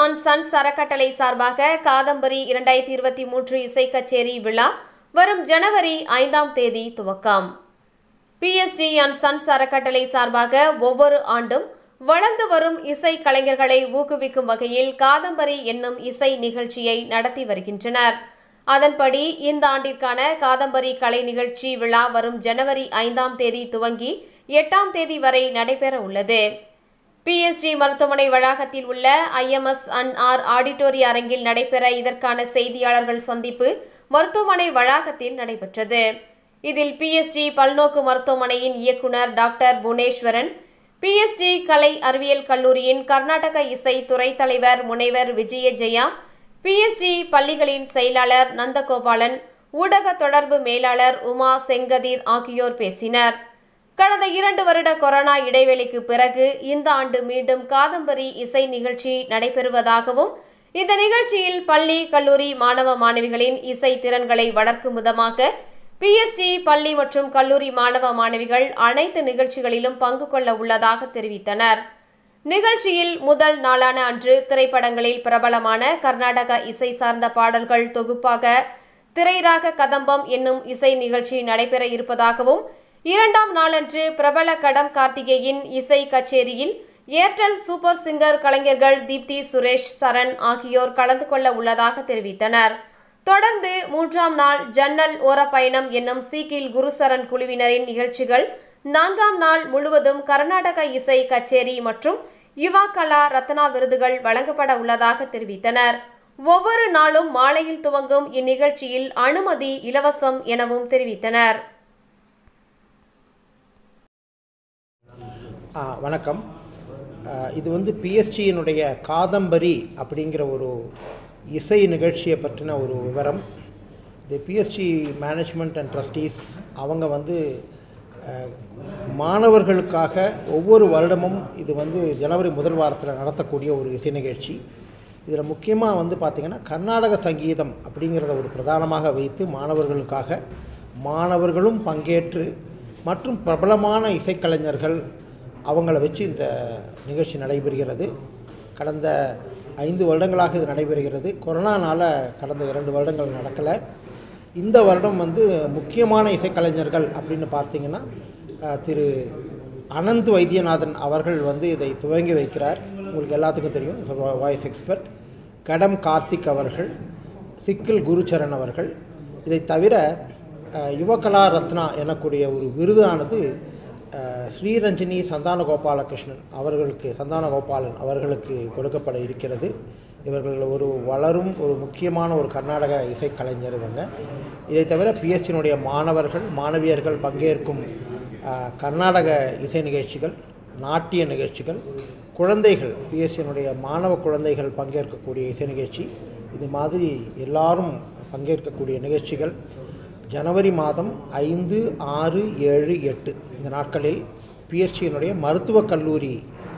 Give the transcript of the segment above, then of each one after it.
And sons அறக்கட்டளை சார்பாக காதம்பரி 2023 இசை கச்சேரி விழா வரும் ஜனவரி 5ஆம் தேதி துவக்கம். PSG அண்ட் சன்ஸ் அறக்கட்டளை சார்பாக ஒவ்வொரு ஆண்டும் வளர்ந்து வரும் இசை கலைஞர்களை ஊக்குவிக்கும் வகையில் காதம்பரி என்னும் இசை நிகழ்ச்சியை நடத்தி வருகின்றனர். அதன்படி இந்த ஆண்டிற்கான காதம்பரி கலை நிகழ்ச்சி விழா வரும் ஜனவரி 5ஆம் தேதி துவங்கி 8ஆம் தேதி வரை நடைபெற உள்ளது. PSG மருத்துவமனை வளாகத்தில் உள்ள ஐ.எம ஆடிட்டோரிய அரங்கில் நடைபெற இதற்கான செய்தியாளர்கள் சந்திப்பு மருத்துவமனை வளாகத்தில் நடைபெற்றது. இதில் PSG பல்நோக்கு மருத்துவமனையின் இயக்குநர் டாக்டர் புவனேஸ்வரன், PSG கலை அறிவியல் கல்லூரியின் கர்நாடக இசை துறை தலைவர் முனைவர் விஜயஜெயா, PSG பள்ளிகளின் செயலாளர் நந்தகோபாலன், ஊடக தொடர்பு மேலாளர் உமா செங்கதிர் ஆகியோர் பேசினர். கடந்த 2 வருட கொரோனா இடைவெளிக்கு பிறகு இந்த ஆண்டு மீண்டும் காதம்பரி இசை நிகழ்ச்சி நடைபெறுவதாகவும், இந்த நிகழ்ச்சியில் பள்ளி கல்லூரி மாணவ மாணவிகளின் இசை திறன்களை வளர்க்கும் விதமாக PSG பள்ளி மற்றும் கல்லூரி மாணவ மாணவிகள் அனைத்து நிகழ்ச்சிகளிலும் பங்கு கொள்ள உள்ளதாக தெரிவித்தனர். நிகழ்ச்சியில் முதல் நாளான அன்று திரைப்படங்களில் பிரபலமான கர்நாடக இசை சார்ந்த பாடல்கள் தொகுப்பாக திரைராக கதம்பம் என்னும் இசை நிகழ்ச்சி நடைபெற இருப்பதாகவும், 2ஆம் நாளன்று பிரபல கடம் கார்த்திகேயின் இசை கச்சேரியில் ஏர்டெல் சூப்பர் சிங்கர் கலைஞர்கள் தீப்தி, சுரேஷ், சரண் ஆகியோர் கலந்து கொள்ள உள்ளதாக தெரிவித்தனர். தொடர்ந்து 3ஆம் நாள் ஜன்னல் ஓர பயணம் என்னும் சீக்கில் குருசரன் குழுவினரின் நிகழ்ச்சிகள், 4ஆம் நாள் முழுவதும் கர்நாடக இசை கச்சேரி மற்றும் யுவா கலா ரத்னா விருதுகள் வழங்கப்பட உள்ளதாக தெரிவித்தனர். ஒவ்வொரு நாளும் மாலையில் துவங்கும் இந்நிகழ்ச்சியில் அனுமதி இலவசம் எனவும் தெரிவித்தனர். வணக்கம். இது பிஎஸ்டியினுடைய காதம்பரி அப்படிங்கிற ஒரு இசை நிகழ்ச்சியை பற்றின ஒரு விவரம். இது பிஎஸ்டி மேனேஜ்மெண்ட் அண்ட் ட்ரஸ்டீஸ் அவங்க மாணவர்களுக்காக ஒவ்வொரு வருடமும் இது ஜனவரி முதல் வாரத்தில் நடத்தக்கூடிய ஒரு இசை நிகழ்ச்சி. இதில் முக்கியமாக பார்த்திங்கன்னா கர்நாடக சங்கீதம் அப்படிங்கிறத ஒரு பிரதானமாக வைத்து மாணவர்களுக்காக மாணவர்களும் பங்கேற்று மற்றும் பிரபலமான இசைக்கலைஞர்கள் அவங்கள வச்சு இந்த நிகழ்ச்சி நடைபெறுகிறது. கடந்த 5 வருடங்களாக இது நடைபெறுகிறது. கொரோனானால் கடந்த 2 வருடங்கள் நடக்கலை. இந்த வருடம் முக்கியமான இசைக்கலைஞர்கள் அப்படின்னு பார்த்திங்கன்னா திரு அனந்த் வைத்தியநாதன் அவர்கள் இதை துவங்கி வைக்கிறார். உங்களுக்கு எல்லாத்துக்கும் தெரியும், வாய்ஸ் எக்ஸ்பர்ட். கடம் கார்த்திக் அவர்கள், சிக்கில் குருச்சரன் அவர்கள். இதை தவிர யுவகலா ரத்னா எனக்கூடிய ஒரு விருதானது ஸ்ரீரஞ்சினி சந்தானகோபாலன் அவர்களுக்கு கொடுக்கப்பட இருக்கிறது. இவர்கள் ஒரு வளரும் ஒரு முக்கியமான ஒரு கர்நாடக இசைக்கலைஞர் இவங்க. இதை தவிர பிஎஸ்டியினுடைய மாணவர்கள் மாணவியர்கள் பங்கேற்கும் கர்நாடக இசை நிகழ்ச்சிகள், நாட்டிய நிகழ்ச்சிகள், குழந்தைகள் பிஎஸ்டியினுடைய மாணவ குழந்தைகள் பங்கேற்கக்கூடிய இசை நிகழ்ச்சி, இது மாதிரி எல்லாரும் பங்கேற்கக்கூடிய நிகழ்ச்சிகள் ஜனவரி மாதம் 5, 6, 7, 8 இந்த நாட்களில் பிஎஸ்டியினுடைய மருத்துவக் கல்லூரி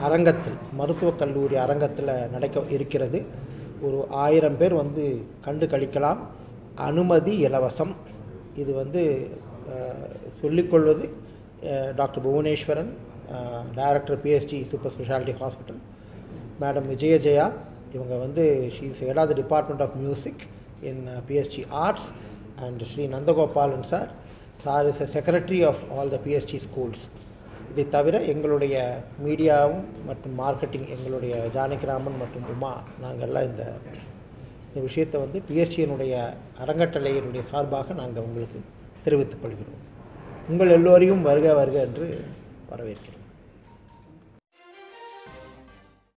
அரங்கத்தில் நடக்க இருக்கிறது. ஒரு 1000 பேர் கண்டு கழிக்கலாம். அனுமதி இலவசம். இது சொல்லிக்கொள்வது doctor Bhuvaneswaran, director PST super speciality hospital, madam Vijayajaya. இவங்க she is head of the department of music in PST arts. And Sri Nandagopalan sir is a secretary of all the PSG schools. இதை தவிர எங்களுடைய மீடியாவும் மற்றும் மார்க்கெட்டிங் எங்களுடைய ஜானகிராமன் மற்றும் உமா நாங்கள்லாம் இந்த விஷயத்தை பிஎஸ்டியினுடைய அறங்கட்டளையினுடைய சார்பாக நாங்கள் உங்களுக்கு தெரிவித்துக் கொள்கிறோம். உங்கள் எல்லோரையும் வருக வருக என்று வரவேற்கிறோம்.